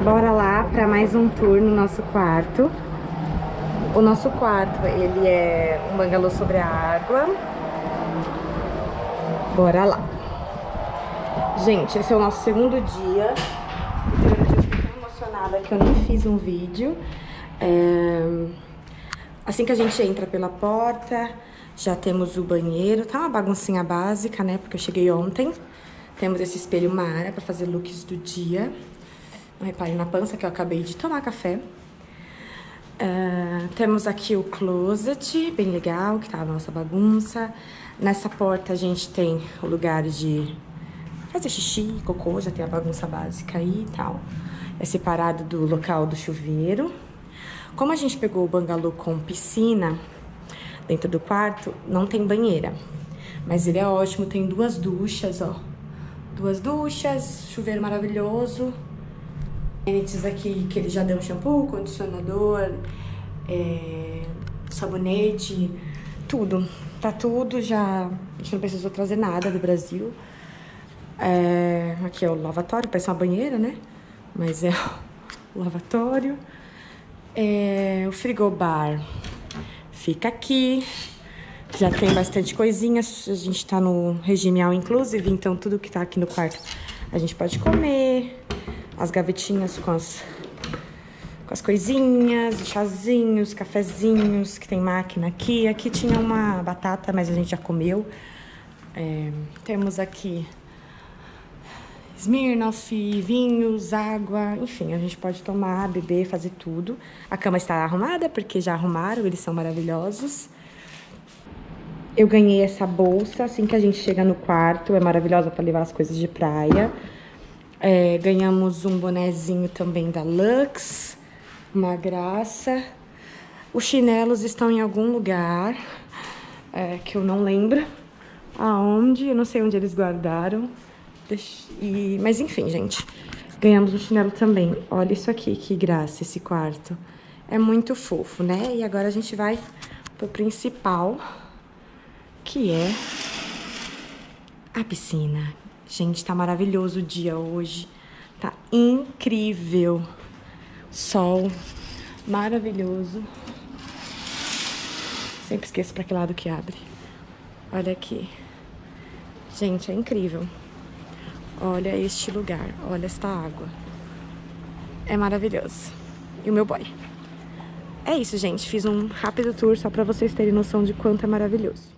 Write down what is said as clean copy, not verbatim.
Bora lá para mais um tour no nosso quarto. O nosso quarto, ele é um bangalô sobre a água. Bora lá. Gente, esse é o nosso segundo dia. Eu fiquei tão emocionada que eu nem fiz um vídeo. Assim que a gente entra pela porta, já temos o banheiro. Tá uma baguncinha básica, né? Porque eu cheguei ontem. Temos esse espelho Mara para fazer looks do dia. Não reparem na pança que eu acabei de tomar café. Temos aqui o closet, bem legal, que tá a nossa bagunça. Nessa porta a gente tem o lugar de fazer xixi, cocô, já tem a bagunça básica aí e tal. É separado do local do chuveiro. Como a gente pegou o bangalô com piscina dentro do quarto, não tem banheira. Mas ele é ótimo, tem duas duchas, ó. Duas duchas, chuveiro maravilhoso. Amenities aqui que ele já deu um shampoo, condicionador, sabonete, tudo. Tá tudo já. A gente não precisou trazer nada do Brasil. Aqui é o lavatório, parece uma banheira, né? Mas é o lavatório. O frigobar fica aqui. Já tem bastante coisinha. A gente tá no regime all inclusive, então tudo que tá aqui no quarto a gente pode comer. As gavetinhas com as coisinhas, chazinhos, cafezinhos, que tem máquina aqui. Aqui tinha uma batata, mas a gente já comeu. Temos aqui Smirnoff, vinhos, água, enfim, a gente pode tomar, beber, fazer tudo. A cama está arrumada, porque já arrumaram, eles são maravilhosos. Eu ganhei essa bolsa assim que a gente chega no quarto, é maravilhosa para levar as coisas de praia. Ganhamos um bonezinho também da Lux, uma graça. Os chinelos estão em algum lugar, que eu não lembro aonde, eu não sei onde eles guardaram. Mas enfim, gente, ganhamos um chinelo também. Olha isso aqui, que graça esse quarto. É muito fofo, né? E agora a gente vai pro principal, que é a piscina. Gente, tá maravilhoso o dia hoje. Tá incrível. Sol maravilhoso. Sempre esqueço pra que lado que abre. Olha aqui. Gente, é incrível. Olha este lugar. Olha esta água. É maravilhoso. E o meu boy. É isso, gente. Fiz um rápido tour só pra vocês terem noção de quanto é maravilhoso.